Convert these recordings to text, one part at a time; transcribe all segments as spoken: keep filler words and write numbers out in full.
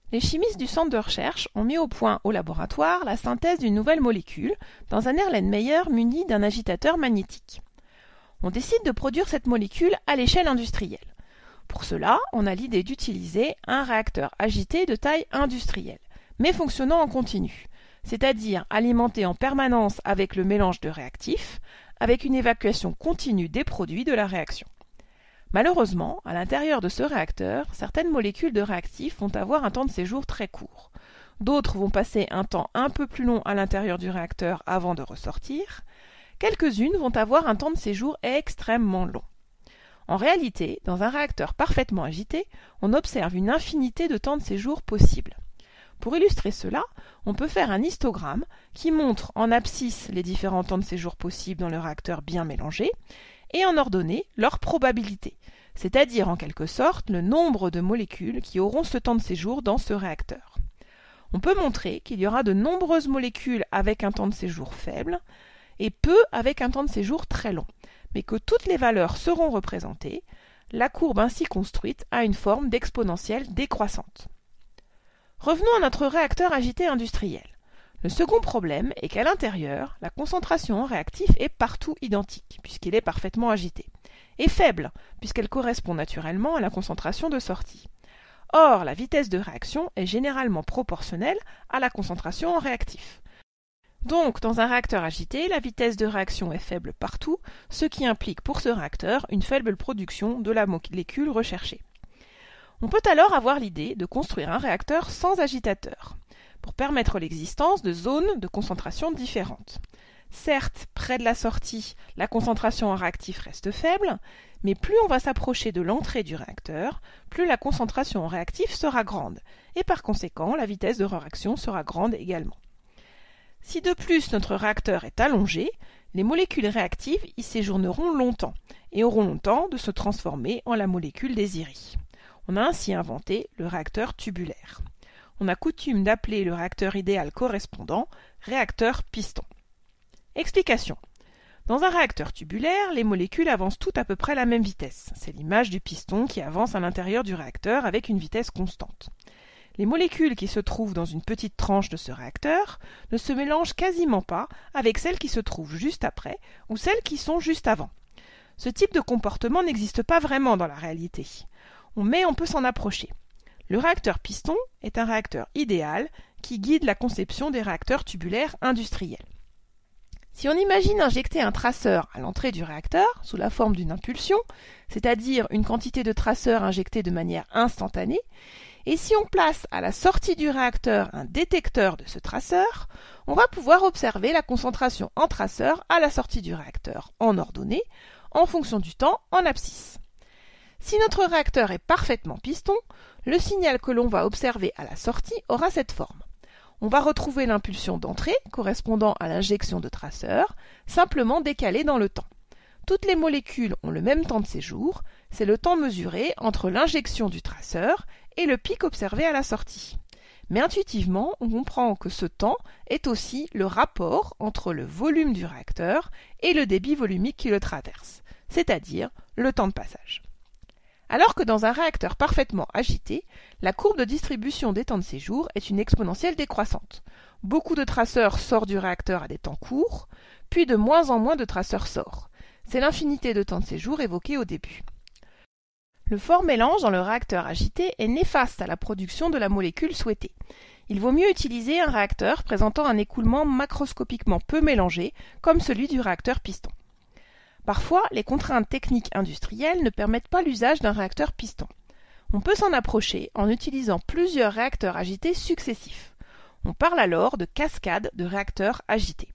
Les chimistes du centre de recherche ont mis au point au laboratoire la synthèse d'une nouvelle molécule dans un Erlenmeyer muni d'un agitateur magnétique. On décide de produire cette molécule à l'échelle industrielle. Pour cela, on a l'idée d'utiliser un réacteur agité de taille industrielle, mais fonctionnant en continu, c'est-à-dire alimenté en permanence avec le mélange de réactifs, avec une évacuation continue des produits de la réaction. Malheureusement, à l'intérieur de ce réacteur, certaines molécules de réactifs vont avoir un temps de séjour très court. D'autres vont passer un temps un peu plus long à l'intérieur du réacteur avant de ressortir. Quelques-unes vont avoir un temps de séjour extrêmement long. En réalité, dans un réacteur parfaitement agité, on observe une infinité de temps de séjour possibles. Pour illustrer cela, on peut faire un histogramme qui montre en abscisse les différents temps de séjour possibles dans le réacteur bien mélangé, et en ordonnée leur probabilité, c'est-à-dire en quelque sorte le nombre de molécules qui auront ce temps de séjour dans ce réacteur. On peut montrer qu'il y aura de nombreuses molécules avec un temps de séjour faible et peu avec un temps de séjour très long, mais que toutes les valeurs seront représentées, la courbe ainsi construite a une forme d'exponentielle décroissante. Revenons à notre réacteur agité industriel. Le second problème est qu'à l'intérieur, la concentration en réactif est partout identique, puisqu'il est parfaitement agité, et faible, puisqu'elle correspond naturellement à la concentration de sortie. Or, la vitesse de réaction est généralement proportionnelle à la concentration en réactif. Donc, dans un réacteur agité, la vitesse de réaction est faible partout, ce qui implique pour ce réacteur une faible production de la molécule recherchée. On peut alors avoir l'idée de construire un réacteur sans agitateur, pour permettre l'existence de zones de concentration différentes. Certes, près de la sortie, la concentration en réactif reste faible, mais plus on va s'approcher de l'entrée du réacteur, plus la concentration en réactif sera grande, et par conséquent, la vitesse de réaction sera grande également. Si de plus notre réacteur est allongé, les molécules réactives y séjourneront longtemps, et auront longtemps de se transformer en la molécule désirée. On a ainsi inventé le réacteur tubulaire. On a coutume d'appeler le réacteur idéal correspondant réacteur piston. Explication. Dans un réacteur tubulaire, les molécules avancent toutes à peu près à la même vitesse. C'est l'image du piston qui avance à l'intérieur du réacteur avec une vitesse constante. Les molécules qui se trouvent dans une petite tranche de ce réacteur ne se mélangent quasiment pas avec celles qui se trouvent juste après ou celles qui sont juste avant. Ce type de comportement n'existe pas vraiment dans la réalité, mais on peut s'en approcher. Le réacteur piston est un réacteur idéal qui guide la conception des réacteurs tubulaires industriels. Si on imagine injecter un traceur à l'entrée du réacteur sous la forme d'une impulsion, c'est-à-dire une quantité de traceur injectée de manière instantanée, et si on place à la sortie du réacteur un détecteur de ce traceur, on va pouvoir observer la concentration en traceur à la sortie du réacteur en ordonnée, en fonction du temps en abscisse. Si notre réacteur est parfaitement piston, le signal que l'on va observer à la sortie aura cette forme. On va retrouver l'impulsion d'entrée correspondant à l'injection de traceur, simplement décalée dans le temps. Toutes les molécules ont le même temps de séjour, c'est le temps mesuré entre l'injection du traceur et le pic observé à la sortie. Mais intuitivement, on comprend que ce temps est aussi le rapport entre le volume du réacteur et le débit volumique qui le traverse, c'est-à-dire le temps de passage. Alors que dans un réacteur parfaitement agité, la courbe de distribution des temps de séjour est une exponentielle décroissante. Beaucoup de traceurs sortent du réacteur à des temps courts, puis de moins en moins de traceurs sortent. C'est l'infinité de temps de séjour évoquée au début. Le fort mélange dans le réacteur agité est néfaste à la production de la molécule souhaitée. Il vaut mieux utiliser un réacteur présentant un écoulement macroscopiquement peu mélangé, comme celui du réacteur piston. Parfois, les contraintes techniques industrielles ne permettent pas l'usage d'un réacteur piston. On peut s'en approcher en utilisant plusieurs réacteurs agités successifs. On parle alors de cascade de réacteurs agités.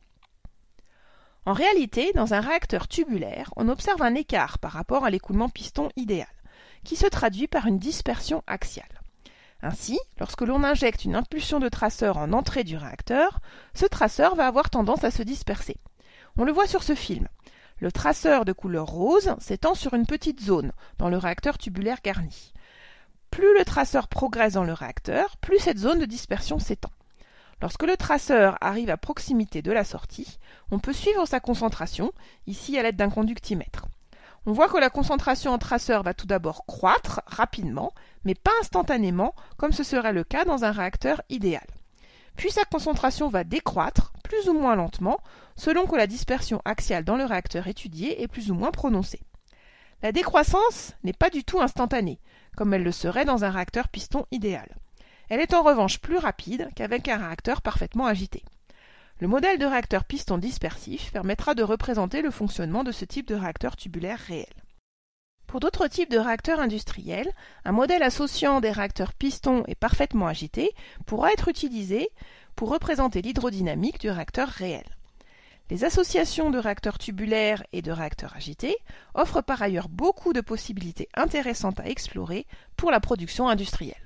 En réalité, dans un réacteur tubulaire, on observe un écart par rapport à l'écoulement piston idéal, qui se traduit par une dispersion axiale. Ainsi, lorsque l'on injecte une impulsion de traceur en entrée du réacteur, ce traceur va avoir tendance à se disperser. On le voit sur ce film. Le traceur de couleur rose s'étend sur une petite zone dans le réacteur tubulaire garni. Plus le traceur progresse dans le réacteur, plus cette zone de dispersion s'étend. Lorsque le traceur arrive à proximité de la sortie, on peut suivre sa concentration, ici à l'aide d'un conductimètre. On voit que la concentration en traceur va tout d'abord croître rapidement, mais pas instantanément, comme ce serait le cas dans un réacteur idéal. Puis sa concentration va décroître, plus ou moins lentement, selon que la dispersion axiale dans le réacteur étudié est plus ou moins prononcée. La décroissance n'est pas du tout instantanée, comme elle le serait dans un réacteur piston idéal. Elle est en revanche plus rapide qu'avec un réacteur parfaitement agité. Le modèle de réacteur piston dispersif permettra de représenter le fonctionnement de ce type de réacteur tubulaire réel. Pour d'autres types de réacteurs industriels, un modèle associant des réacteurs pistons et parfaitement agités pourra être utilisé pour représenter l'hydrodynamique du réacteur réel. Les associations de réacteurs tubulaires et de réacteurs agités offrent par ailleurs beaucoup de possibilités intéressantes à explorer pour la production industrielle.